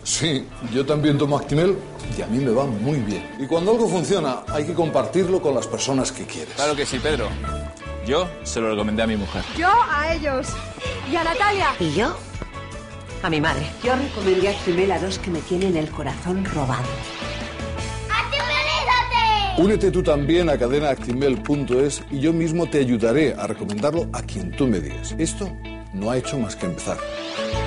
Sí, yo también tomo Actimel y a mí me va muy bien. Y cuando algo funciona, hay que compartirlo con las personas que quieres. Claro que sí, Pedro. Yo se lo recomendé a mi mujer. Yo a ellos. Y a Natalia. ¿Y yo? A mi madre. Yo recomendé Actimel a dos que me tienen el corazón robado. ¡Actimelízate! Únete tú también a cadenaactimel.es y yo mismo te ayudaré a recomendarlo a quien tú me digas. Esto no ha hecho más que empezar.